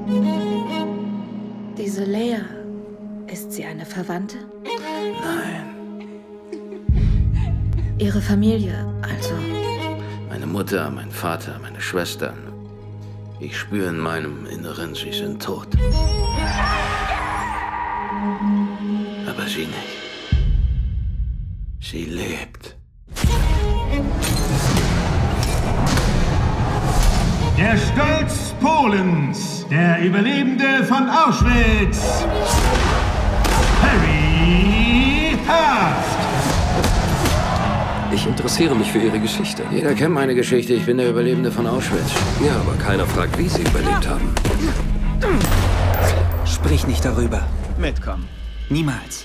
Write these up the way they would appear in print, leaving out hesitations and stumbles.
Diese Leia, ist sie eine Verwandte? Nein. Ihre Familie, also? Meine Mutter, mein Vater, meine Schwestern. Ich spüre in meinem Inneren, sie sind tot. Aber sie nicht. Sie lebt. Der Stolz Polens, der Überlebende von Auschwitz, Harry Haft. Ich interessiere mich für Ihre Geschichte. Jeder kennt meine Geschichte. Ich bin der Überlebende von Auschwitz. Ja, aber keiner fragt, wie Sie überlebt haben. Sprich nicht darüber. Mitkommen. Niemals.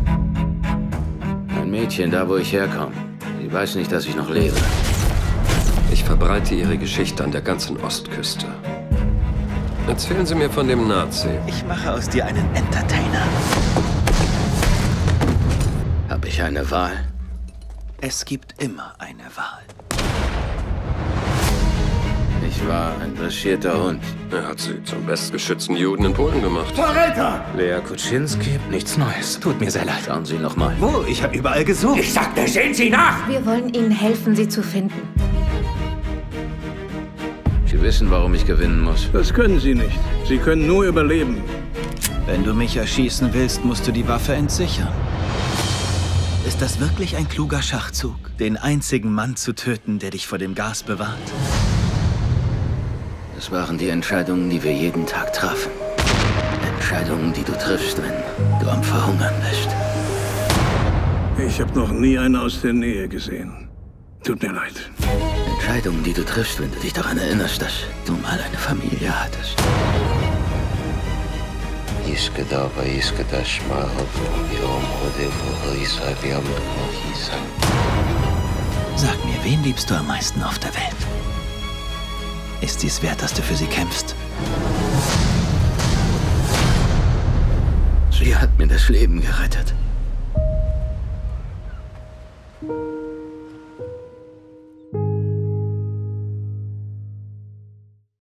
Ein Mädchen, da wo ich herkomme. Sie weiß nicht, dass ich noch lebe. Ich verbreite Ihre Geschichte an der ganzen Ostküste. Erzählen Sie mir von dem Nazi. Ich mache aus dir einen Entertainer. Habe ich eine Wahl? Es gibt immer eine Wahl. Ich war ein dressierter Hund. Er hat Sie zum bestgeschützten Juden in Polen gemacht. Verräter! Lea Kuczynski, nichts Neues. Tut mir sehr leid. Schauen Sie noch mal. Wo? Ich habe überall gesucht. Ich sagte, sehen Sie nach! Wir wollen Ihnen helfen, sie zu finden. Sie wissen, warum ich gewinnen muss. Das können Sie nicht. Sie können nur überleben. Wenn du mich erschießen willst, musst du die Waffe entsichern. Ist das wirklich ein kluger Schachzug, den einzigen Mann zu töten, der dich vor dem Gas bewahrt? Das waren die Entscheidungen, die wir jeden Tag trafen. Entscheidungen, die du triffst, wenn du am Verhungern bist. Ich habe noch nie einen aus der Nähe gesehen. Tut mir leid. Entscheidungen, die du triffst, wenn du dich daran erinnerst, dass du mal eine Familie hattest. Sag mir, wen liebst du am meisten auf der Welt? Ist sie es wert, dass du für sie kämpfst? Sie hat mir das Leben gerettet.